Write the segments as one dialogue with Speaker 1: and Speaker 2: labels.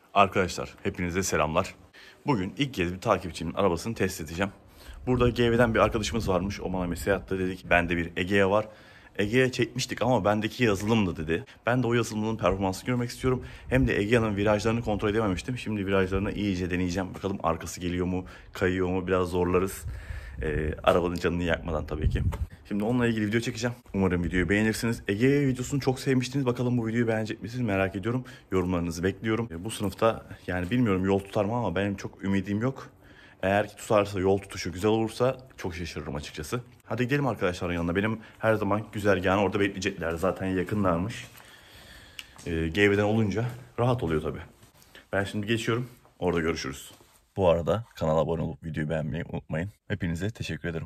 Speaker 1: Arkadaşlar hepinize selamlar. Bugün ilk kez bir takipçimin arabasını test edeceğim. Burada GV'den bir arkadaşımız varmış. O bana mesaj attı, dedik bende bir Egea var. Egea çekmiştik ama bendeki yazılımdı dedi. Ben de o yazılımın performansını görmek istiyorum. Hem de Egea'nın virajlarını kontrol edememiştim. Şimdi virajlarını iyice deneyeceğim. Bakalım arkası geliyor mu, kayıyor mu, biraz zorlarız. Arabanın canını yakmadan tabii ki. Şimdi onunla ilgili video çekeceğim. Umarım videoyu beğenirsiniz. Egea videosunu çok sevmiştiniz. Bakalım bu videoyu beğenecek misiniz merak ediyorum. Yorumlarınızı bekliyorum. Bu sınıfta yani bilmiyorum yol tutar mı ama benim çok ümidim yok. Eğer ki tutarsa, yol tutuşu güzel olursa çok şaşırırım açıkçası. Hadi gidelim arkadaşların yanına. Benim her zaman güzergahını orada bekleyecekler. Zaten yakınlarmış. GV'den olunca rahat oluyor tabii. Ben şimdi geçiyorum. Orada görüşürüz. Bu arada kanala abone olup videoyu beğenmeyi unutmayın. Hepinize teşekkür ederim.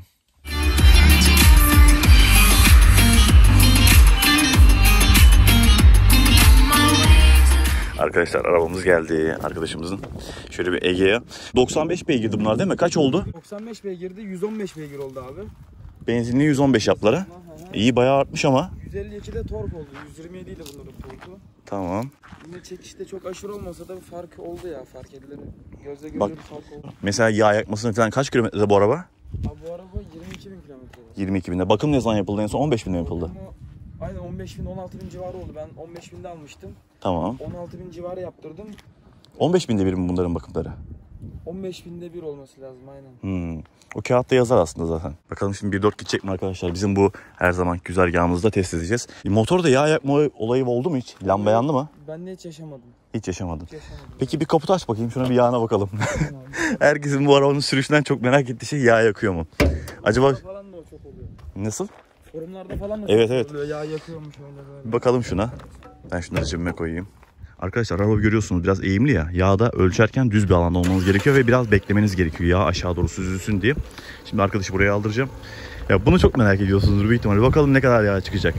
Speaker 1: Arkadaşlar arabamız geldi arkadaşımızın. Şöyle bir Egea. 95 beygirdi bunlar değil mi? Kaç oldu?
Speaker 2: 95 beygirdi, 115 beygir oldu abi.
Speaker 1: Benzinli 115 yaptılar. İyi bayağı artmış ama.
Speaker 2: 152'de tork oldu. 127 idi bunların torku.
Speaker 1: Tamam.
Speaker 2: Yine çekişte çok aşırı olmasa da bir fark oldu ya, fark edilir. Gözle görülür bir fark oldu.
Speaker 1: Mesela yağ yakmasını falan kaç kilometrede bu araba?
Speaker 2: Abi bu araba 22.000 kilometre.
Speaker 1: 22.000'de. Bakım ne zaman yapıldı en son? 15.000'de yapıldı.
Speaker 2: Aynen 15.000 16.000 civarı oldu. Ben 15.000'de almıştım.
Speaker 1: Tamam.
Speaker 2: 16.000 civarı yaptırdım.
Speaker 1: 15.000'de bir mi bunların bakımları?
Speaker 2: 15.000'de bir olması lazım aynen.
Speaker 1: O kağıtta yazar aslında zaten. Bakalım şimdi 1.4 gidecek mi arkadaşlar? Bizim bu her zaman güzergahımızda test edeceğiz. Motorda yağ yakma olayı oldu mu hiç? Lamba yandı mı?
Speaker 2: Ben de hiç yaşamadım.
Speaker 1: Hiç yaşamadım. Peki bir kaputu aç bakayım, şuna bir yağına bakalım. Herkesin bu arabanın sürüşünden çok merak ettiği şey yağ yakıyor mu? Acaba
Speaker 2: Falan da o çok oluyor.
Speaker 1: nasıl?
Speaker 2: Forumlarda falan da
Speaker 1: Evet.
Speaker 2: oluyor. Yağ yakıyormuş öyle böyle.
Speaker 1: Bakalım şuna. Ben şunları cebime koyayım. Arkadaşlar araba görüyorsunuz biraz eğimli ya. Yağda ölçerken düz bir alanda olmanız gerekiyor ve biraz beklemeniz gerekiyor yağ aşağı doğru süzülsün diye. Şimdi arkadaşı buraya aldıracağım. Ya bunu çok merak ediyorsunuzdur büyük ihtimalle. Bakalım ne kadar yağ çıkacak.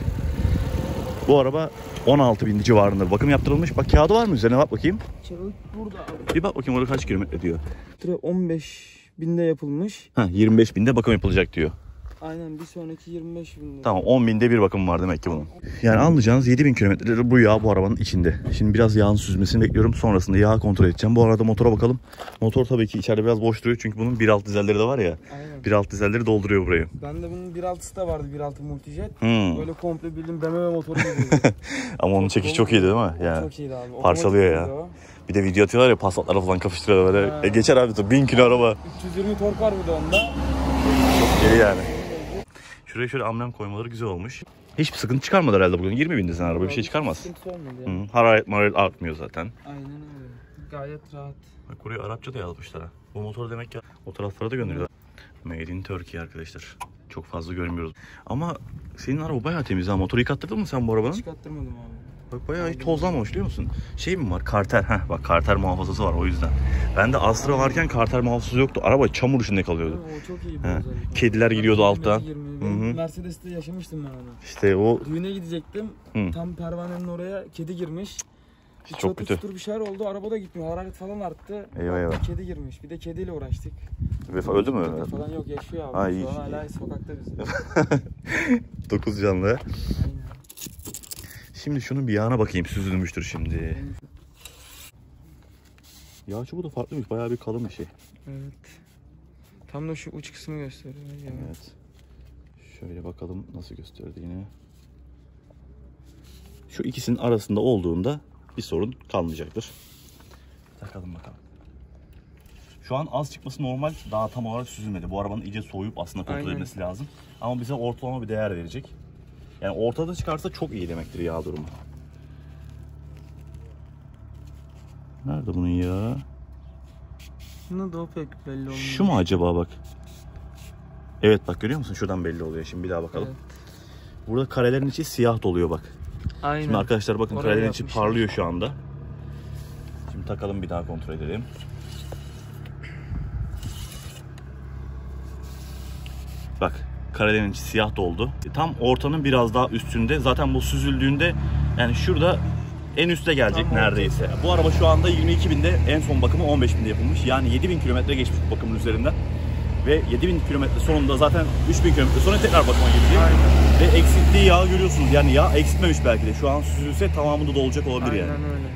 Speaker 1: Bu araba 16.000 civarında bakım yaptırılmış. Bak kağıdı var mı üzerine, bak bakayım.
Speaker 2: Kağıt burada abi.
Speaker 1: Bir bak bakayım orada kaç kilometre diyor.
Speaker 2: 15.000'de yapılmış.
Speaker 1: 25.000'de bakım yapılacak diyor.
Speaker 2: Aynen, bir sonraki 25.000'de.
Speaker 1: Tamam, 10.000'de bir bakım var demek ki bunun. Yani anlayacağınız 7.000 kilometrede bu yağ bu arabanın içinde. Şimdi biraz yağın süzmesini bekliyorum. Sonrasında yağı kontrol edeceğim. Bu arada motora bakalım. Motor tabii ki içeride biraz boş duruyor. Çünkü bunun 1.6 dizelleri de var ya.
Speaker 2: Aynen.
Speaker 1: 1.6 dizelleri dolduruyor burayı.
Speaker 2: Bende bunun 1.6'sı da vardı. 1.6 Multijet. Böyle komple bildiğin BMW motoru gibi.
Speaker 1: Ama onun çekişi çok iyiydi değil mi? Yani
Speaker 2: çok iyiydi abi.
Speaker 1: Parçalıyor ya. Bir de video atıyorlar ya, Passat'lara falan kapıştırıyorlar böyle. Geçer abi 1000 kilo araba.
Speaker 2: 320 tork var bir de onda.
Speaker 1: Çok geri yani. Şuraya şöyle amblem koymaları güzel olmuş. Hiçbir sıkıntı çıkarmadı herhalde bugün. 20.000'de sen araba bir şey çıkarmaz.
Speaker 2: Sıkıntı olmadı yani.
Speaker 1: Hararet artmıyor zaten.
Speaker 2: Aynen öyle. Gayet rahat.
Speaker 1: Bak buraya Arapça da yazmışlar ha. Bu motoru demek ki o taraflara da gönderiyorlar. Made in Turkey arkadaşlar. Çok fazla görmüyoruz. Ama senin araba bayağı temiz ha. Motoru yıkattırdın mı sen bu arabanın?
Speaker 2: Yıkattırmadım abi.
Speaker 1: Bak bayağı hiç tozlanmamış biliyor musun? Şey mi var? Karter. Bak karter muhafazası var o yüzden. Ben de Astra varken karter muhafazası yoktu. Araba çamur içinde kalıyordu.
Speaker 2: O çok iyi bir özellik.
Speaker 1: Kediler giriyordu alttan.
Speaker 2: Mercedes'te yaşamıştım ben onu.
Speaker 1: İşte o...
Speaker 2: Düğüne gidecektim. Tam pervanenin oraya kedi girmiş.
Speaker 1: Çok kötü.
Speaker 2: Bir şeyler oldu. Araba da gitmiyor. Hararet falan arttı.
Speaker 1: Eyvah.
Speaker 2: Kedi girmiş. Bir de kediyle uğraştık.
Speaker 1: Öldü mü?
Speaker 2: Kedi falan yok, yaşıyor abi.
Speaker 1: Ay,
Speaker 2: şu an hala sokakta biz.
Speaker 1: 9 canlı.
Speaker 2: Aynen.
Speaker 1: Şimdi şunun bir yağına bakayım, süzülmüştür şimdi. Yağ çubuğu da farklıymış, bayağı bir kalın bir şey.
Speaker 2: Evet. Tam da şu uç kısmı gösteriyor.
Speaker 1: Evet. Şöyle bakalım nasıl gösterdiğini. Şu ikisinin arasında olduğunda bir sorun kalmayacaktır. Takalım bakalım. Şu an az çıkması normal, daha tam olarak süzülmedi. Bu arabanın iyice soğuyup aslında kontrol edilmesi lazım. Ama bize ortalama bir değer verecek. Yani ortada çıkarsa çok iyi demektir yağ durumu. Nerede bunun yağı?
Speaker 2: Buna da o pek belli olmuyor.
Speaker 1: Şu mu acaba bak? Evet bak görüyor musun? Şuradan belli oluyor. Şimdi bir daha bakalım. Evet. Burada karelerin içi siyah doluyor bak.
Speaker 2: Aynen.
Speaker 1: Şimdi arkadaşlar bakın
Speaker 2: oraya
Speaker 1: karelerin içi parlıyor şu anda. Şimdi takalım bir daha kontrol edelim. Bak karelerin içi siyah doldu. Tam ortanın biraz daha üstünde. Zaten bu süzüldüğünde yani şurada en üste gelecek tam neredeyse. Orta. Bu araba şu anda 22.000'de, en son bakımı 15.000'de yapılmış. Yani 7.000 kilometre geçmiş bakımın üzerinden. Ve 7.000 kilometre sonunda zaten 3.000 kilometre sonra tekrar bakıma girecek. Ve eksilttiği yağı görüyorsunuz. Yani yağ eksiltmemiş belki de. Şu an süzülse tamamında dolacak olabilir.
Speaker 2: Aynen
Speaker 1: yani.
Speaker 2: Öyle.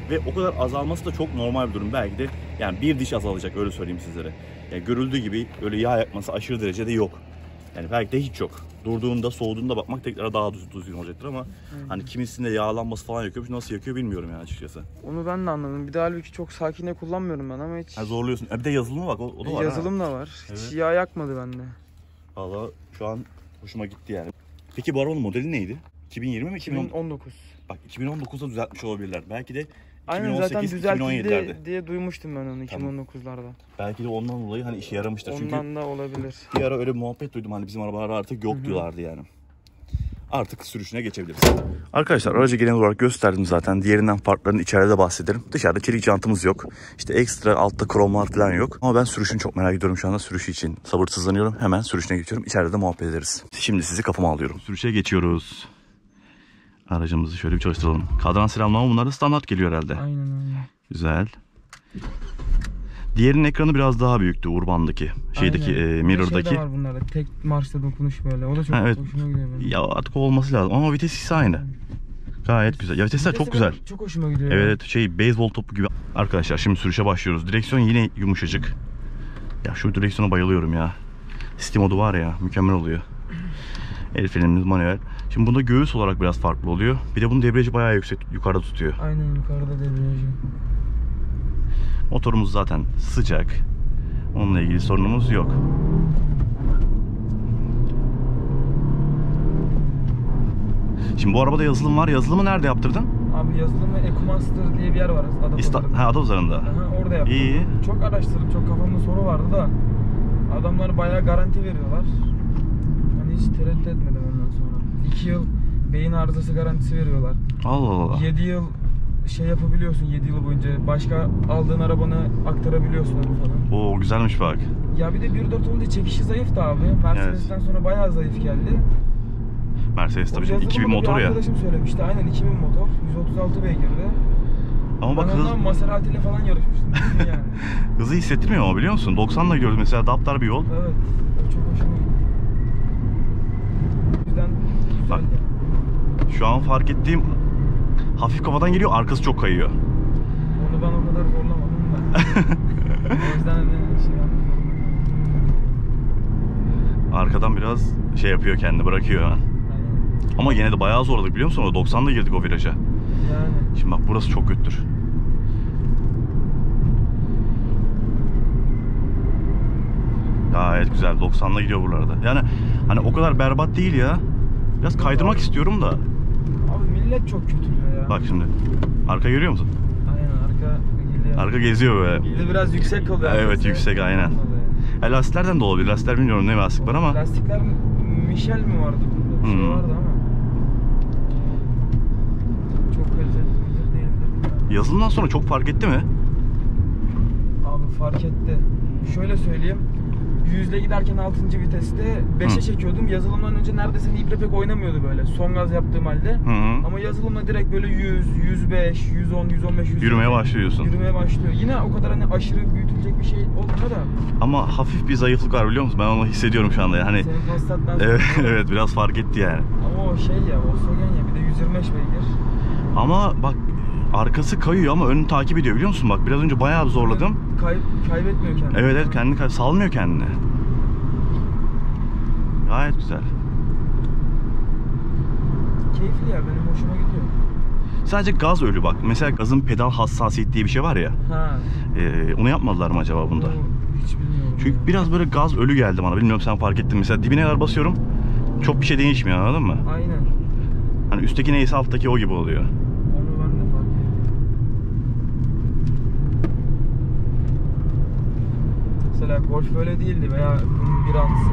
Speaker 1: Ve o kadar azalması da çok normal bir durum. Belki de yani bir diş azalacak, öyle söyleyeyim sizlere. Yani görüldüğü gibi öyle yağ yakması aşırı derecede yok. Yani belki de hiç yok. Durduğunda, soğuduğunda bakmak tekrar daha düzgün olacaktır ama hani kimisinde yağlanması falan yakıyormuş. Nasıl yakıyor bilmiyorum yani açıkçası.
Speaker 2: Onu ben de anladım. Bir de halbuki çok sakine kullanmıyorum ben ama hiç.
Speaker 1: Ha, zorluyorsun. Bir de yazılımı bak, o da var.
Speaker 2: Yazılım da var.
Speaker 1: Evet.
Speaker 2: Hiç yağ yakmadı bende.
Speaker 1: Valla şu an hoşuma gitti yani. Peki bu arabanın modeli neydi? 2020 mi?
Speaker 2: 2019.
Speaker 1: Bak 2019'da düzeltmiş olabilirler. Belki de
Speaker 2: Aynen, zaten
Speaker 1: 2018-2017'lerde.
Speaker 2: düzeltildi diye duymuştum ben onu
Speaker 1: Tamam.
Speaker 2: 2019'larda.
Speaker 1: Belki de ondan dolayı hani işe yaramıştır. Çünkü
Speaker 2: Ondan da olabilir.
Speaker 1: bir ara öyle bir muhabbet duydum, hani bizim arabalar artık yok diyorlardı yani. Artık sürüşüne geçebiliriz. Arkadaşlar aracı genel olarak gösterdim zaten. Diğerinden farklarını içeride bahsederim. Dışarıda çelik jantımız yok. İşte ekstra altta kromlar falan yok. Ama ben sürüşünü çok merak ediyorum şu anda. Sürüşü için sabırsızlanıyorum. Hemen sürüşüne geçiyorum. İçeride de muhabbet ederiz. Şimdi sizi kafama alıyorum. Sürüşe geçiyoruz. Aracımızı şöyle bir çalıştıralım. Kadran selamlama bunlar da standart geliyor herhalde.
Speaker 2: Aynen öyle.
Speaker 1: Güzel. Diğerinin ekranı biraz daha büyüktü Urban'daki. Şeydeki, Mirror'daki.
Speaker 2: Şey de var bunlarda. Tek marşta dokunuş böyle. O da çok
Speaker 1: Evet.
Speaker 2: hoşuma gidiyor benim.
Speaker 1: Ya artık o olması lazım ama vites ise aynı. Gayet güzel. Ya vitesler çok güzel.
Speaker 2: Çok hoşuma gidiyor.
Speaker 1: Evet, beyzbol topu gibi. Arkadaşlar şimdi sürüşe başlıyoruz. Direksiyon yine yumuşacık. Ya şu direksiyona bayılıyorum ya. Steam modu var ya, mükemmel oluyor. El frenimiz manuel. Şimdi bunda göğüs olarak biraz farklı oluyor. Bir de bunun debriyajı bayağı yüksek, yukarıda tutuyor.
Speaker 2: Aynen, yukarıda debriyajı.
Speaker 1: Motorumuz zaten sıcak. Onunla ilgili sorunumuz yok. Şimdi bu arabada yazılım var. Yazılımı nerede yaptırdın?
Speaker 2: Abi yazılımı EcoMaster diye bir yer var Adapazarı'nda.
Speaker 1: Adapazarı'nda.
Speaker 2: Aha, orada yaptım.
Speaker 1: İyi.
Speaker 2: Çok araştırdım, çok kafamda soru vardı da adamlar bayağı garanti veriyorlar. Hani hiç tereddüt etmedim ondan sonra. 2 yıl beyin arızası garantisi veriyorlar.
Speaker 1: Allah Allah.
Speaker 2: 7 yıl şey yapabiliyorsun, 7 yıl boyunca başka aldığın arabanı aktarabiliyorsun onu falan.
Speaker 1: Oo, güzelmiş bak.
Speaker 2: Ya bir de 1.4 olunca çekişi zayıftı abi. Mercedes'ten sonra bayağı zayıf geldi.
Speaker 1: Mercedes tabii şimdi 2000 motor
Speaker 2: bir
Speaker 1: ya.
Speaker 2: arkadaşım söylemişti. Aynen 2000 motor. 136 beygirdi.
Speaker 1: Ama bak
Speaker 2: ben ondan Maserati ile falan yarışmıştım. Yani.
Speaker 1: hızı hissettirmiyor ama biliyor musun? 90'la gidiyoruz mesela, daptar bir yol.
Speaker 2: Evet. O çok hoşuma gitti. O yüzden güzel.
Speaker 1: Bak, şu an fark ettiğim hafif kafadan geliyor, arkası çok kayıyor.
Speaker 2: Onu ben o kadar zorlamadım ben. O yüzden hani şey yapmıyorum.
Speaker 1: Arkadan biraz şey yapıyor, kendini bırakıyor hemen.
Speaker 2: Aynen.
Speaker 1: Ama yine de bayağı zorladık biliyor musun? O 90'da girdik o viraja.
Speaker 2: Yani.
Speaker 1: Şimdi bak burası çok kötüdür. Gayet güzel. 90'la gidiyor buralarda. Yani hani o kadar berbat değil ya. Biraz kaydırmak istiyorum da.
Speaker 2: Abi millet çok kötülüyor ya.
Speaker 1: Bak şimdi. Arka görüyor musun?
Speaker 2: Aynen, arka geliyor.
Speaker 1: Arka geziyor böyle.
Speaker 2: Bir de biraz yüksek kalıyor.
Speaker 1: Evet,
Speaker 2: arkası.
Speaker 1: yüksek, aynen. Lastiklerden de olabilir. Lastikler bilmiyorum ne lastik var ama.
Speaker 2: Lastikler Michel mi vardı bunda? Bir şey vardı ama. Çok kaliteli değildir.
Speaker 1: Yazılımdan sonra çok fark etti mi?
Speaker 2: Abi fark etti. Şöyle söyleyeyim. 100'le giderken 6. viteste 5'e çekiyordum. Yazılımdan önce neredeyse ibre pek oynamıyordu böyle. Son gaz yaptığım halde.
Speaker 1: Hı.
Speaker 2: Ama yazılımla direkt böyle 100, 105, 110, 115, 120.
Speaker 1: Yürümeye başlıyorsun.
Speaker 2: Yürümeye başlıyor. Yine o kadar hani aşırı büyütülecek bir şey olmuyor da.
Speaker 1: Ama hafif bir zayıflık var biliyor musun? Ben onu hissediyorum şu anda. Hani
Speaker 2: Senin Passat'tan
Speaker 1: evet, evet, biraz fark etti yani.
Speaker 2: Ama o şey ya, Volkswagen ya, bir de 125 beygir.
Speaker 1: Ama bak arkası kayıyor ama önünü takip ediyor biliyor musun? Bak biraz önce bayağı zorladım.
Speaker 2: Kaybetmiyor kendini.
Speaker 1: Evet, evet, kendini salmıyor kendini. Gayet güzel.
Speaker 2: Keyifli ya, benim hoşuma gidiyor.
Speaker 1: Sadece gaz ölü bak. Mesela gazın pedal hassasiyeti diye bir şey var ya.
Speaker 2: Ha.
Speaker 1: Onu yapmadılar mı acaba bunda?
Speaker 2: Hiç bilmiyorum.
Speaker 1: Çünkü
Speaker 2: ya.
Speaker 1: biraz böyle gaz ölü geldi bana. Bilmiyorum, sen fark ettin mi? Mesela dibine kadar basıyorum. Çok bir şey değişmiyor, anladın mı?
Speaker 2: Aynen.
Speaker 1: Hani üstteki neyse alttaki o gibi oluyor.
Speaker 2: Onu ben de fark ettim. Mesela Golf böyle değildi veya bunun bir altısı.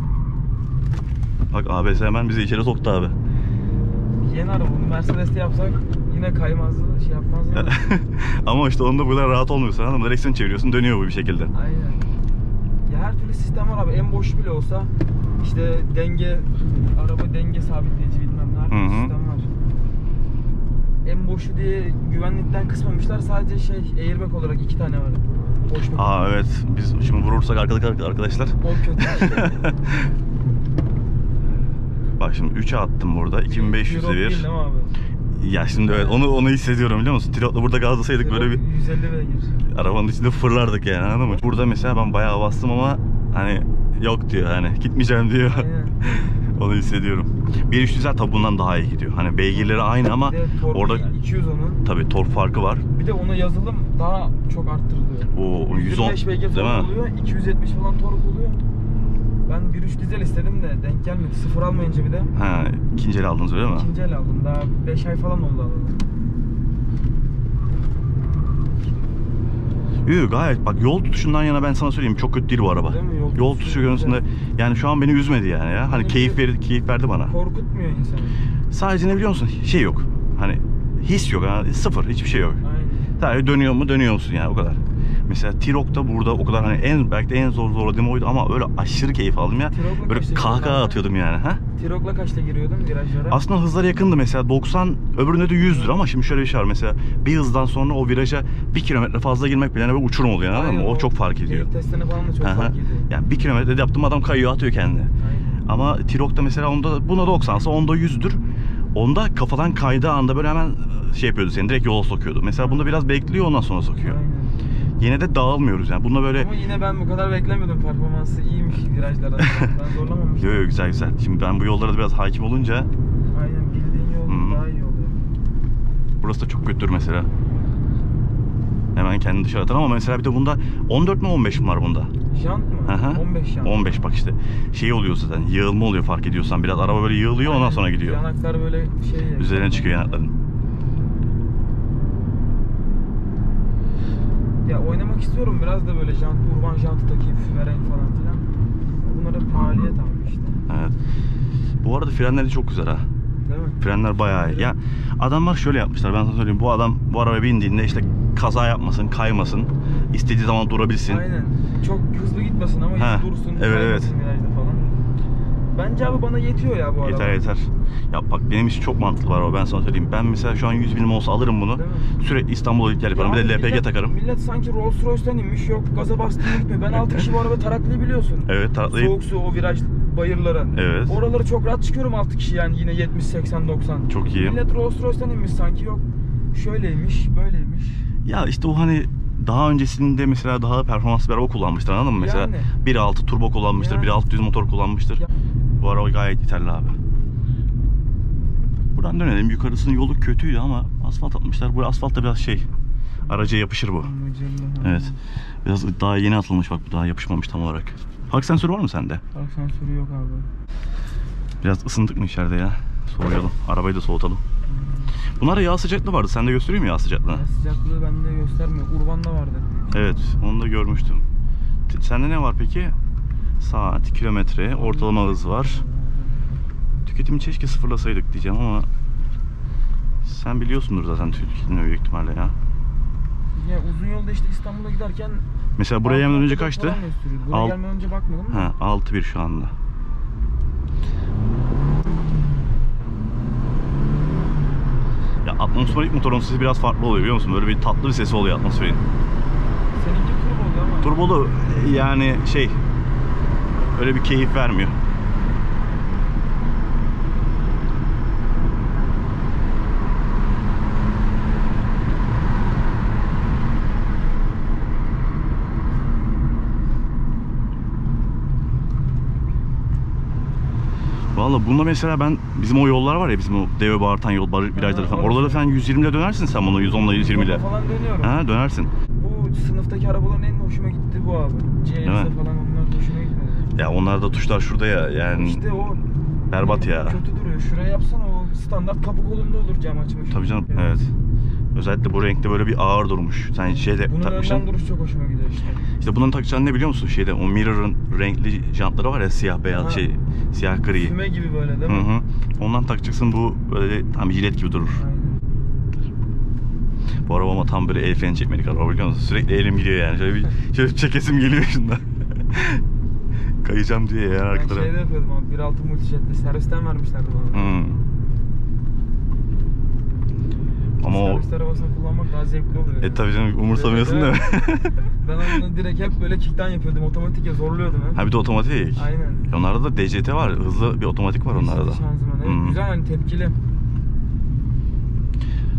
Speaker 1: Bak ABS hemen bizi içeri soktu abi.
Speaker 2: Yeni araba, bunu Mercedes'te yapsak yine kaymazdı, şey yapmazdı ama.
Speaker 1: Ama işte onda bu kadar rahat olmuyorsun, anladın mı? Direksiyon çeviriyorsun, dönüyor bu bir şekilde.
Speaker 2: Aynen. Ya her türlü sistem var abi. En boş bile olsa işte araba denge sabitleyici bilmem ne, her türlü sistem var. En boşu diye güvenlikten kısmamışlar. Sadece airbag olarak 2 tane var. Boş mu?
Speaker 1: Aa evet, biz şimdi vurursak arkadaki arkadaşlar.
Speaker 2: O kötü.
Speaker 1: Bak şimdi 3'e attım burada. 2500'e
Speaker 2: Euro
Speaker 1: bir.
Speaker 2: değil mi abi?
Speaker 1: Ya şimdi evet onu hissediyorum biliyor musun? Tirok'la burada gazlasaydık böyle bir
Speaker 2: 150 beygir.
Speaker 1: arabanın içinde fırlardık yani, anladın mı? Burada mesela ben bayağı bastım ama hani yok diyor, hani gitmeyeceğim diyor.
Speaker 2: Aynen.
Speaker 1: Onu hissediyorum. 1.3'lüler tabi bundan daha iyi gidiyor. Hani beygirleri aynı ama orada
Speaker 2: 200 onun.
Speaker 1: tabi tork farkı var.
Speaker 2: Bir de ona yazılım daha çok arttırılıyor.
Speaker 1: O 110
Speaker 2: 125 beygir
Speaker 1: değil
Speaker 2: falan
Speaker 1: mi?
Speaker 2: oluyor. 270 falan tork oluyor. Ben 1.3 dizel istedim de denk gelmedi. Sıfır almayınca bir de.
Speaker 1: Ha, ikinci el aldınız öyle mi?
Speaker 2: İkinci el aldım. Daha 5 ay falan oldu alalı.
Speaker 1: Yok gayet, bak yol tutuşundan yana ben sana söyleyeyim çok kötü değil bu araba.
Speaker 2: Değil mi?
Speaker 1: Yol tutuşu görüntüsünde yani şu an beni üzmedi yani ya. Hani keyif verdi bana.
Speaker 2: Korkutmuyor insanı.
Speaker 1: Sadece ne biliyor musun? Şey yok. Hani his yok. Yani sıfır, hiçbir şey yok.
Speaker 2: Aynen.
Speaker 1: Sadece dönüyor mu dönüyor musun yani, o kadar. Mesela Tirok'ta burada o kadar hani belki de en zorladığım oydu ama öyle aşırı keyif aldım ya.
Speaker 2: Tirok'la
Speaker 1: Böyle
Speaker 2: kaçta
Speaker 1: kahkaha
Speaker 2: giriyordun?
Speaker 1: atıyordum yani. Ha?
Speaker 2: Tirok'la kaçta giriyordun virajlara?
Speaker 1: Aslında hızları yakındı mesela 90, öbüründe de 100'dür ama şimdi şöyle bir şey var mesela bir hızdan sonra o viraja 1 kilometre fazla girmek bile böyle uçurum oluyor, anladın mı?
Speaker 2: Aynen,
Speaker 1: O çok fark ediyor.
Speaker 2: Geyik testlerine falan da çok
Speaker 1: Aha.
Speaker 2: fark ediyor.
Speaker 1: Yani 1 kilometrede yaptığım adam kayıyor, atıyor kendini.
Speaker 2: Aynen.
Speaker 1: Ama Tirok'ta mesela buna 90'sa onda 100'dür. Onda kafadan kaydığı anda böyle hemen şey yapıyordu, seni direkt yola sokuyordu. Mesela bunda biraz bekliyor, ondan sonra sokuyor.
Speaker 2: Aynen.
Speaker 1: Yine de dağılmıyoruz yani. Bunda böyle
Speaker 2: Ama yine ben bu kadar beklemiyordum. Performansı iyiymiş virajlarda. Ben zorlamamıştım.
Speaker 1: yo güzel güzel. Şimdi ben bu yollara da biraz hakim olunca
Speaker 2: Aynen, bildiğin yol daha iyi oluyor.
Speaker 1: burası da çok kötüdür mesela. Hemen kendini dışarı atar ama mesela bir de bunda 14 mi 15 mi var bunda?
Speaker 2: Jant mı?
Speaker 1: Aha.
Speaker 2: 15 jant.
Speaker 1: 15 bak işte. Şey oluyor zaten, yığılma oluyor fark ediyorsan. Biraz araba böyle yığılıyor, ondan sonra gidiyor.
Speaker 2: Yanaklar böyle şey...
Speaker 1: Üzerine çıkıyor yanakların.
Speaker 2: Ya oynamak istiyorum biraz da böyle jant, urban jantı takayım, fümerenk falan filan. Bunlar hep maliyet abi işte.
Speaker 1: Evet. Bu arada frenleri çok güzel ha.
Speaker 2: Değil mi?
Speaker 1: Frenler bayağı iyi. Ya adamlar şöyle yapmışlar, ben sana söyleyeyim. Bu adam bu arabaya bindiğinde işte kaza yapmasın, kaymasın, istediği zaman durabilsin.
Speaker 2: Aynen. Çok hızlı gitmesin ama
Speaker 1: Ha,
Speaker 2: dursun,
Speaker 1: evet,
Speaker 2: kaymasın virajda falan. Bence abi bana yetiyor ya bu araba.
Speaker 1: Yeter yeter. Ya bak benim için çok mantıklı var o, ben sana söyleyeyim. Ben mesela şu an 100.000 olsa alırım bunu.
Speaker 2: Değil mi?
Speaker 1: Sürekli İstanbul'a git gel yaparım. Bir de
Speaker 2: abi
Speaker 1: LPG takarım.
Speaker 2: Millet sanki Rolls Royce'ten inmiş, yok gaza bastığını gitmiyor. Ben 6 kişi bu araba taraklayı biliyorsun.
Speaker 1: Evet taraklayı.
Speaker 2: Soğuk su, o viraj bayırlara.
Speaker 1: Evet.
Speaker 2: Oraları çok rahat çıkıyorum 6 kişi yani yine 70, 80, 90.
Speaker 1: Çok iyi.
Speaker 2: Millet Rolls Royce'ten inmiş sanki, yok şöyleymiş, böyleymiş.
Speaker 1: Ya işte o hani daha öncesinde mesela daha performanslı bir araba kullanmıştır, anladın mı? Mesela
Speaker 2: Yani.
Speaker 1: 1.6 turbo kullanmıştır,
Speaker 2: Yani.
Speaker 1: 1.6 düz motor kullanmıştır.
Speaker 2: Ya.
Speaker 1: Bu araba gayet yeterli abi. Buradan dönelim. Yukarısının yolu kötüydü ama asfalt atmışlar. Bu asfalt da biraz şey, araca yapışır bu. Evet. Biraz daha yeni atılmış bak, bu daha yapışmamış tam olarak. Park sensörü var mı sende?
Speaker 2: Park sensörü yok abi.
Speaker 1: Biraz ısındık mı içeride ya? Soğuyalım. Arabayı da soğutalım. Bunlarda yağ sıcaklığı vardı. Sende gösteriyor mu yağ sıcaklığını?
Speaker 2: Ya sıcaklığı bende göstermiyor. Urban'da vardı.
Speaker 1: Evet, onu da görmüştüm. Sende ne var peki? Saat, kilometre, ortalama hız var. Tüketimi keşke sıfırlasaydık diyeceğim ama sen biliyorsundur zaten tüketimi büyük ihtimalle ya.
Speaker 2: Ya uzun yolda işte İstanbul'a giderken
Speaker 1: Mesela buraya gelmeden önce
Speaker 2: 6.4
Speaker 1: kaçtı?
Speaker 2: falan gösteriyordu. Buraya gelmeden önce bakmadım mı?
Speaker 1: Ha, 6.1 şu anda. Ya atmosferik motorun sesi biraz farklı oluyor biliyor musun? Böyle bir tatlı bir sesi oluyor atmosferin.
Speaker 2: Seninki turbolu ama.
Speaker 1: Turbolu yani şey, öyle bir keyif vermiyor. Valla bunda mesela ben, bizim o yollar var ya, bizim o deve bağırtan yol, virajları falan. Oralarda falan 120 ile dönersin sen bunu, 110 ile 120 ile.
Speaker 2: Falan dönüyorum.
Speaker 1: Ha, dönersin.
Speaker 2: Bu sınıftaki arabaların en hoşuma gitti bu abi. GLS falan, onlar hoşuma gitmedi.
Speaker 1: Ya onlar da tuşlar şurada ya yani.
Speaker 2: İşte o
Speaker 1: berbat ya.
Speaker 2: kötü duruyor. Şuraya yapsana, o standart kapı kolunda olur cam açmış.
Speaker 1: Tabii canım, evet. Özellikle bu renkte böyle bir ağır durmuş. Sen şeyde
Speaker 2: Bunun
Speaker 1: takmışsın.
Speaker 2: önden duruş çok hoşuma gidiyor işte.
Speaker 1: İşte bunun takacağın ne biliyor musun? Şeyde o Mirror'ın renkli jantları var ya, siyah beyaz
Speaker 2: Ha.
Speaker 1: şey, siyah gri.
Speaker 2: Füme gibi böyle değil mi?
Speaker 1: Hı hı. Ondan takacaksın, bu böyle tam jilet gibi durur.
Speaker 2: Aynen.
Speaker 1: Bu araba ama tam böyle el freni çekmelik araba biliyor musun? Sürekli elim gidiyor yani. Şöyle bir çekesim geliyor şundan. Kayacağım diye ya
Speaker 2: Ben
Speaker 1: arkalara.
Speaker 2: şeyde yapıyordum abi, 1.6 multijetle servisten vermişlerdi bana.
Speaker 1: Ama o...
Speaker 2: Servis arabasını kullanmak daha zevkli oluyor.
Speaker 1: tabii canım, umursamıyorsun
Speaker 2: Evet,
Speaker 1: değil mi?
Speaker 2: Ben onu direkt hep böyle kickten yapıyordum. Otomatik ya, zorluyordum hep.
Speaker 1: Ha bir de otomatik.
Speaker 2: Aynen.
Speaker 1: Onlarda da DCT var. Hızlı bir otomatik var onlarda da.
Speaker 2: Şanzıman. Evet, güzel hani, tepkili.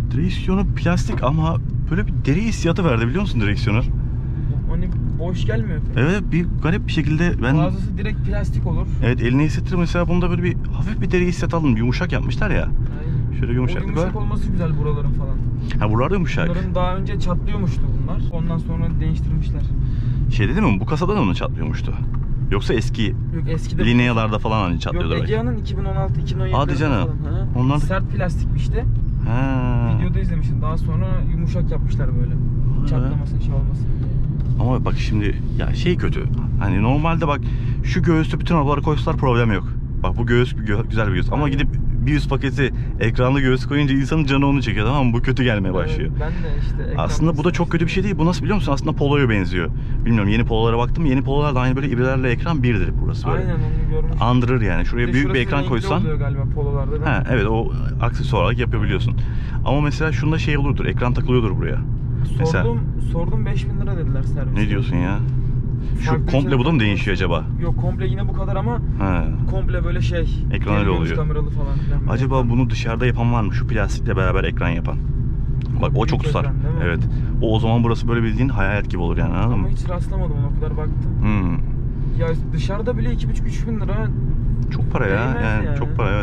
Speaker 1: Direksiyonu plastik ama böyle bir deri hissiyatı verdi biliyor musun direksiyonu?
Speaker 2: Hani boş gelmiyor.
Speaker 1: Evet, bir garip bir şekilde ben...
Speaker 2: Bazısı direkt plastik olur.
Speaker 1: Evet, eline hissettirir mesela, bunda böyle bir hafif bir deri hissiyat aldım. Yumuşak yapmışlar ya.
Speaker 2: Aynen.
Speaker 1: Şöyle yumuşaklık var.
Speaker 2: Yumuşak olması güzel buraların falan.
Speaker 1: Ha, buralar da yumuşak.
Speaker 2: Bunların daha önce çatlıyormuştu bunlar. Ondan sonra değiştirmişler.
Speaker 1: Şey değil mi? Bu kasada da mı çatlıyormuştu? Yoksa eski
Speaker 2: Yok eskide
Speaker 1: Linea'larda falan hani çatlıyordu
Speaker 2: Yok,
Speaker 1: belki.
Speaker 2: Egea'nın 2016-2017
Speaker 1: Hadi canım.
Speaker 2: falan. Ha.
Speaker 1: Onlar da...
Speaker 2: Sert plastikmişti.
Speaker 1: Ha.
Speaker 2: Videoda izlemiştim. Daha sonra yumuşak yapmışlar böyle. Çatlamasın, şey olmasın diye.
Speaker 1: Ama bak şimdi ya şey kötü. Hani normalde bak şu göğüste bütün arabaları koysalar problem yok. Bak bu göğüs güzel bir göğüs. Ama
Speaker 2: Aynen.
Speaker 1: gidip bir üst paketi ekranlı göğüs koyunca insanın canı onu çekiyor, tamam mı? Bu kötü gelmeye başlıyor.
Speaker 2: Evet, ben de işte
Speaker 1: Aslında bu da çok kötü bir şey değil. Bu nasıl biliyor musun? Aslında Polo'ya benziyor. Bilmiyorum, yeni Polo'lara baktım. Yeni Polo'lar da aynı böyle ibrelerle ekran birdir burası böyle.
Speaker 2: Aynen, onu görmüştüm.
Speaker 1: Andırır yani. Şuraya büyük bir ekran
Speaker 2: renkli
Speaker 1: koysan.
Speaker 2: oluyor galiba pololarda değil mi?
Speaker 1: He, evet, o aksesuar olarak yapabiliyorsun. Ama mesela şunda şey olurdur. Ekran takılıyordur buraya.
Speaker 2: Sordum 5000 lira dediler serviste.
Speaker 1: Ne diyorsun ya? Şu
Speaker 2: Farklı
Speaker 1: komple bu da mı
Speaker 2: şeyler
Speaker 1: değişiyor acaba?
Speaker 2: Yok, komple yine bu kadar ama
Speaker 1: He.
Speaker 2: komple böyle şey.
Speaker 1: Ekran öyle
Speaker 2: görüntü
Speaker 1: oluyor.
Speaker 2: kameralı falan filan.
Speaker 1: Acaba bunu dışarıda yapan var mı? Şu plastikle beraber ekran yapan. Bak o çok
Speaker 2: Büyük
Speaker 1: tutar.
Speaker 2: ekran değil mi?
Speaker 1: Evet. O zaman burası böyle bildiğin hayalet gibi olur yani, anladın
Speaker 2: Ama
Speaker 1: mı?
Speaker 2: hiç rastlamadım ona, o kadar baktım. Ya dışarıda bile 2,5-3 bin lira.
Speaker 1: Çok para ya.
Speaker 2: Değmez yani.
Speaker 1: Çok para, evet.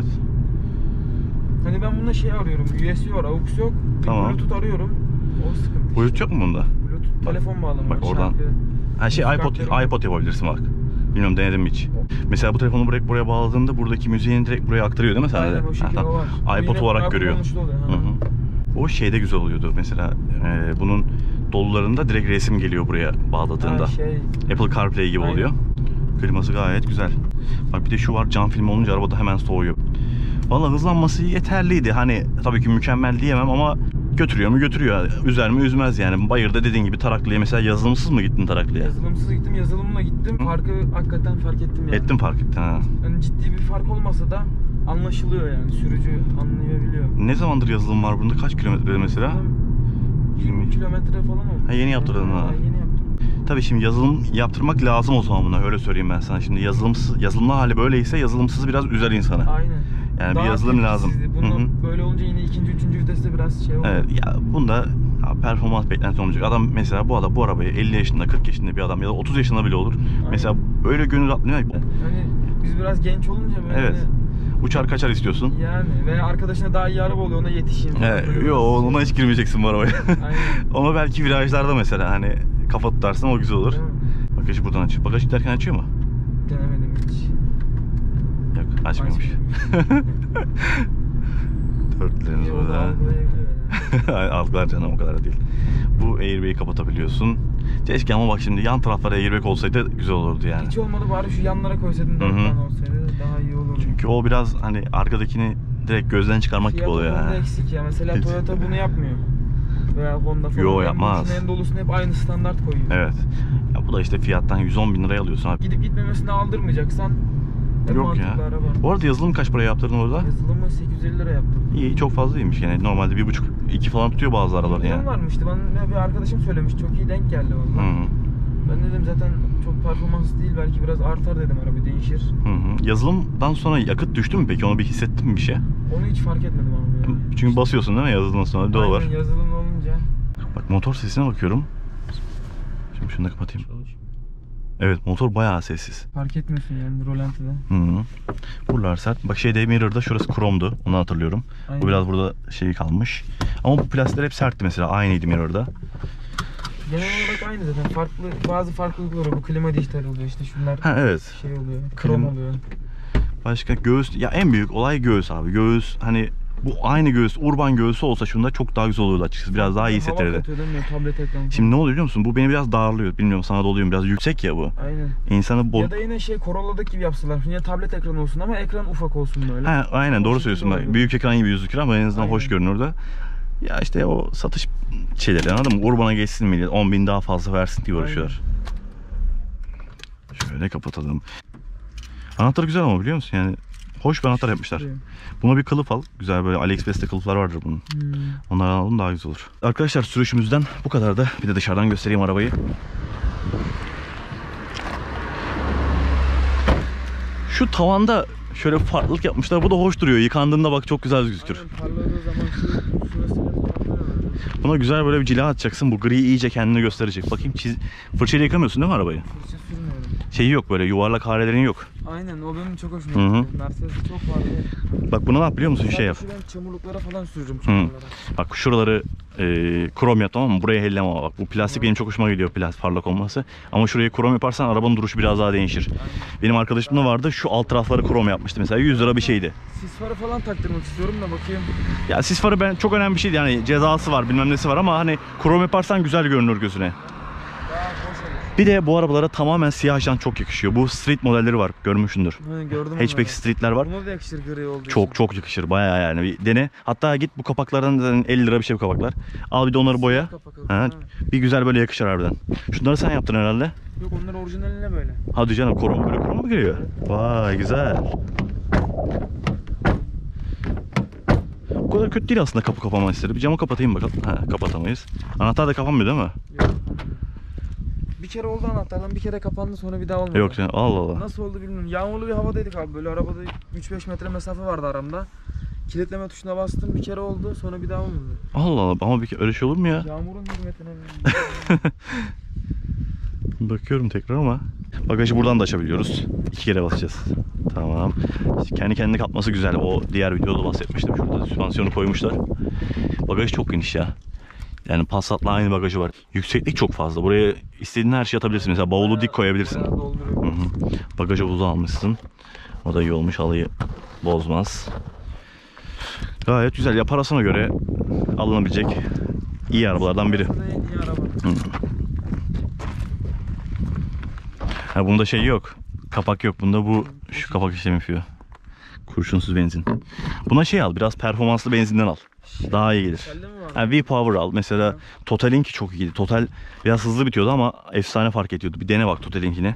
Speaker 2: Hani ben bunda şey arıyorum. USB var, AUX yok. Bir
Speaker 1: Tamam.
Speaker 2: Bluetooth arıyorum. O sıkıntı.
Speaker 1: Bluetooth yok mu bunda?
Speaker 2: Bluetooth telefon bağlamı.
Speaker 1: Bak oradan. Ha şey,
Speaker 2: Müzik
Speaker 1: iPod
Speaker 2: kartları-
Speaker 1: yapabilirsin bak. Bilmiyorum, denedim mi hiç. Mesela bu telefonu buraya bağladığında buradaki müziğini direkt buraya aktarıyor değil mi sen de?
Speaker 2: Aynen, o şekilde
Speaker 1: tamam.
Speaker 2: var.
Speaker 1: iPod
Speaker 2: Yine
Speaker 1: olarak
Speaker 2: daha
Speaker 1: görüyor.
Speaker 2: kullanışlı oluyor, ha.
Speaker 1: Hı hı. O şeyde güzel oluyordu mesela, bunun dolularında direkt resim geliyor buraya bağladığında.
Speaker 2: Ha, şey.
Speaker 1: Apple CarPlay gibi
Speaker 2: Aynen.
Speaker 1: oluyor. Kliması gayet güzel. Bak bir de şu var, cam filmi olunca arabada hemen soğuyor. Valla hızlanması yeterliydi. Hani tabii ki mükemmel diyemem ama götürüyor mu götürüyor. Üzer mi üzmez yani. Bayırda dediğin gibi Taraklı'ya mesela yazılımsız mı gittin Taraklı'ya?
Speaker 2: Yazılımsız gittim, yazılımla gittim. Farkı hakikaten fark ettim yani.
Speaker 1: Ettim, fark ettin ha.
Speaker 2: Yani ciddi bir fark olmasa da anlaşılıyor yani. Sürücü anlayabiliyor.
Speaker 1: Ne zamandır yazılım var bunda? Kaç kilometrede mesela?
Speaker 2: 20 kilometre falan oldu.
Speaker 1: Ha, yeni yaptırdın ha.
Speaker 2: Yeni yaptım.
Speaker 1: Tabii şimdi yazılım yaptırmak lazım o zaman buna, öyle söyleyeyim ben sana. Şimdi yazılımlı hali böyleyse yazılımsız biraz üzer insanı.
Speaker 2: Aynen.
Speaker 1: Yani
Speaker 2: Daha
Speaker 1: bir yazılım lazım.
Speaker 2: tepkisizdi. Bunun
Speaker 1: Hı hı.
Speaker 2: böyle olunca yine ikinci, üçüncü viteste biraz şey oldu.
Speaker 1: Evet ya, bunda ya, performans beklenti olmayacak. Adam mesela bu arabayı 50 yaşında, 40 yaşında bir adam ya da 30 yaşında bile olur.
Speaker 2: Aynen.
Speaker 1: Mesela öyle gönül rahatlıyor.
Speaker 2: Hani biz biraz genç olunca böyle
Speaker 1: Evet. Uçar kaçar istiyorsun.
Speaker 2: yani veya arkadaşına daha iyi araba oluyor, ona yetişeyim.
Speaker 1: Evet,
Speaker 2: Böyle
Speaker 1: yok ona hiç girmeyeceksin bu arabaya.
Speaker 2: Aynen.
Speaker 1: Ama belki virajlarda mesela hani kafa tutarsın, o güzel olur.
Speaker 2: Değil mi?
Speaker 1: Bagajı buradan açıyor. Bagaj giderken açıyor mu?
Speaker 2: Denemedim hiç.
Speaker 1: Yok, açmıyormuş. Dörtleriniz
Speaker 2: Yolda
Speaker 1: burada.
Speaker 2: algılayabiliyor yani.
Speaker 1: Algılar canım, o kadar değil. Bu airbag'i kapatabiliyorsun. Keşke ama bak şimdi yan taraflara airbag olsaydı güzel olurdu yani.
Speaker 2: Hiç olmadı, bari şu yanlara koysaydın, 4
Speaker 1: Hı hı.
Speaker 2: tane olsaydı daha iyi olurdu.
Speaker 1: Çünkü o biraz hani arkadakini direkt gözden çıkarmak gibi oluyor
Speaker 2: Fiyatı
Speaker 1: yani.
Speaker 2: eksik ya. Mesela
Speaker 1: Hiç.
Speaker 2: Toyota bunu yapmıyor. Veya Honda falan.
Speaker 1: Yo,
Speaker 2: En
Speaker 1: yapmaz.
Speaker 2: boşuna en dolusunu hep aynı standart koyuyor.
Speaker 1: Evet. Ya bu da işte fiyattan 110 bin liraya alıyorsun abi.
Speaker 2: Gidip gitmemesini aldırmayacaksan en
Speaker 1: Yok
Speaker 2: mantıklı
Speaker 1: ya.
Speaker 2: araba.
Speaker 1: Bu arada yazılım kaç paraya yaptırdın orada?
Speaker 2: Yazılımı 850 lira yaptım.
Speaker 1: İyi, çok fazla değilmiş yani. Normalde 1,5-2 falan tutuyor bazı aralar
Speaker 2: Bilmiyorum,
Speaker 1: yani.
Speaker 2: varmıştı. Bana bir arkadaşım söylemiş. Çok iyi denk geldi
Speaker 1: Hı
Speaker 2: valla.
Speaker 1: hı.
Speaker 2: Ben dedim zaten çok performanslı değil. Belki biraz artar dedim, araba değişir.
Speaker 1: Hı hı. Yazılımdan sonra yakıt düştü mü peki? Onu bir hissettin mi bir şey?
Speaker 2: Onu hiç fark etmedim abi ya.
Speaker 1: Çünkü basıyorsun değil mi yazılımdan sonra? Bir de o var.
Speaker 2: Aynen, yazılım olunca.
Speaker 1: Bak motor sesine bakıyorum. Şimdi şunu da kapatayım. Evet, motor bayağı sessiz.
Speaker 2: Fark etmiyorsun yani rolantide.
Speaker 1: Hı hı. Buralar sert. Bak şeyde, mirror'da şurası kromdu. Onu hatırlıyorum.
Speaker 2: Aynen.
Speaker 1: Bu biraz burada şey kalmış. Ama bu plastikler hep sertti mesela. Aynıydı mirror'da.
Speaker 2: Genel olarak aynı zaten. Bazı farklılıklar oluyor. Bu klima dijital oluyor işte, şunlar
Speaker 1: Ha evet.
Speaker 2: şey oluyor. Krom
Speaker 1: Klima-
Speaker 2: oluyor.
Speaker 1: Başka göğüs. Ya en büyük olay göğüs abi. Göğüs hani bu aynı göğüs, urban göğüsü olsa şunda çok daha güzel olurdu açıkçası. Biraz daha iyi
Speaker 2: Hava
Speaker 1: hissettirirdi.
Speaker 2: katıyor değil mi? Tablet ekran.
Speaker 1: Şimdi ne oluyor biliyor musun? Bu beni biraz darlıyor. Bilmiyorum sana da oluyor mu? Biraz yüksek ya bu.
Speaker 2: Aynen.
Speaker 1: İnsanı
Speaker 2: Ya da yine şey, Corolla'daki gibi yapsalar. Yine tablet ekran olsun ama ekran ufak olsun böyle.
Speaker 1: Ha, aynen
Speaker 2: O
Speaker 1: doğru
Speaker 2: şekilde
Speaker 1: söylüyorsun. Bak,
Speaker 2: oluyor.
Speaker 1: büyük ekran gibi gözükür ama en azından
Speaker 2: Aynen.
Speaker 1: hoş görünür de. Ya işte o satış şeyleri, anladın mı? Urbana geçsin millet, 10 bin daha fazla versin diye uğraşıyorlar. Şöyle kapatalım. Anahtar güzel ama biliyor musun? Yani hoş bir anahtar yapmışlar.
Speaker 2: Evet.
Speaker 1: Buna bir kılıf al. Güzel böyle AliExpress'te kılıflar vardır bunun. Onları alalım, daha güzel olur. Arkadaşlar sürüşümüzden bu kadar da. Bir de dışarıdan göstereyim arabayı. Şu tavanda Şöyle bir farklılık yapmışlar. Bu da hoş duruyor. Yıkandığında bak çok güzel gözükür.
Speaker 2: Aynen, parladığı zaman şurası falan.
Speaker 1: Buna güzel böyle bir cila atacaksın. Bu gri iyice kendini gösterecek. Bakayım fırçayla yıkamıyorsun değil mi arabayı?
Speaker 2: Fırça sürmüyorum.
Speaker 1: Şeyi yok, böyle yuvarlak harelerin yok.
Speaker 2: Aynen, o benim çok hoşuma gitti. Mercedes'te çok var ya.
Speaker 1: Bak buna ne yap biliyor musun? Şey yap.
Speaker 2: Ben çamurluklara falan sürürüm çamurlara.
Speaker 1: Bak şuraları krom yap, tamam mı? Buraya helleme ama bak. Bu plastik benim çok hoşuma gidiyor, parlak olması. Ama şurayı krom yaparsan arabanın duruşu biraz daha değişir.
Speaker 2: Aynen.
Speaker 1: Benim arkadaşımda vardı. Şu alt tarafları krom yapmıştı mesela. 100 lira bir şeydi.
Speaker 2: Sis farı falan taktırmak istiyorum da bakayım.
Speaker 1: Ya sis farı ben çok önemli bir şeydi. Yani cezası var, bilmem nesi var ama hani krom yaparsan güzel görünür gözüne.
Speaker 2: Daha hoş olur.
Speaker 1: Bir de bu arabalara tamamen siyah jant çok yakışıyor. Bu street modelleri var, görmüşsündür.
Speaker 2: Gördüm
Speaker 1: Hatchback
Speaker 2: onları.
Speaker 1: streetler var.
Speaker 2: Buna da yakışır gri olduğu için.
Speaker 1: Çok yakışır bayağı, yani bir dene. Hatta git bu kapaklardan zaten 50 lira bir şey bu kapaklar. Al bir de onları boya. Ha, bir güzel böyle yakışır harbiden. Şunları sen yaptın herhalde.
Speaker 2: Yok, onlar orijinaline böyle.
Speaker 1: Hadi canım, koruma böyle koruma mı geliyor? Vay güzel. O kadar kötü değil aslında kapı kapama istedim. Bir camı kapatayım bakalım. Ha, kapatamayız. Anahtar da kapanmıyor değil mi?
Speaker 2: Yok. Bir kere oldu anahtardan, bir kere kapandı, sonra bir daha olmadı.
Speaker 1: Yok canım, Allah Allah.
Speaker 2: Nasıl oldu bilmiyorum. Yağmurlu bir havadaydık abi, böyle arabada 3-5 metre mesafe vardı aramda. Kilitleme tuşuna bastım, bir kere oldu, sonra bir daha olmadı.
Speaker 1: Allah Allah, ama öyle şey olur mu ya?
Speaker 2: Yağmurun hürmetine.
Speaker 1: Bakıyorum tekrar ama. Bagajı buradan da açabiliyoruz. 2 kere basacağız. Tamam. İşte kendi kendine kapması güzel. O diğer videoda bahsetmiştim. Şurada süspansiyonu koymuşlar. Bagaj çok geniş ya. Yani Passat'la aynı bagajı var. Yükseklik çok fazla. Buraya istediğin her şeyi atabilirsin. Mesela bavulu dik koyabilirsin. Bagajı havuzu almışsın. O da iyi olmuş. Halıyı bozmaz. Gayet güzel. Ya parasına göre alınabilecek iyi arabalardan biri.
Speaker 2: İyi araba.
Speaker 1: Ha, bunda şey yok. Kapak yok. Bunda bu şu kapak işlemi yapıyor. Kurşunsuz benzin. Buna şey al. Biraz performanslı benzinden al. Daha iyi gelir. Ha, V-Power al. Mesela Total'inki çok iyiydi. Total biraz hızlı bitiyordu ama efsane fark ediyordu. Bir dene bak Total'inkine.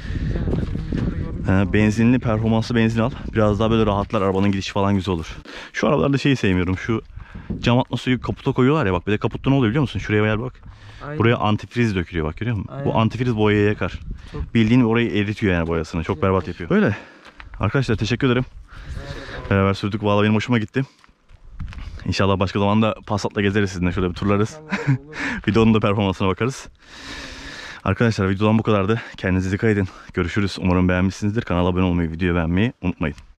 Speaker 1: Benzinli, performanslı benzin al. Biraz daha böyle rahatlar. Arabanın gidişi falan güzel olur. Şu arabalarda şeyi sevmiyorum. Şu cam atma suyu kaputa koyuyorlar ya. Bak bir de kaputta ne oluyor biliyor musun? Şuraya gel bak.
Speaker 2: Aynen.
Speaker 1: Buraya antifriz dökülüyor bak, görüyor musun?
Speaker 2: Aynen.
Speaker 1: Bu antifriz boyayı yakar.
Speaker 2: Çok...
Speaker 1: Bildiğin orayı eritiyor yani boyasını. Çok berbat yapıyor. Böyle. Arkadaşlar teşekkür ederim. Beraber sürdük. Vallahi benim hoşuma gitti. İnşallah başka zaman da Passat'la gezeriz sizinle. Şöyle bir turlarız. Bir de onun da performansına bakarız. Arkadaşlar videodan bu kadardı. Kendinize dikkat edin. Görüşürüz. Umarım beğenmişsinizdir. Kanala abone olmayı, videoyu beğenmeyi unutmayın.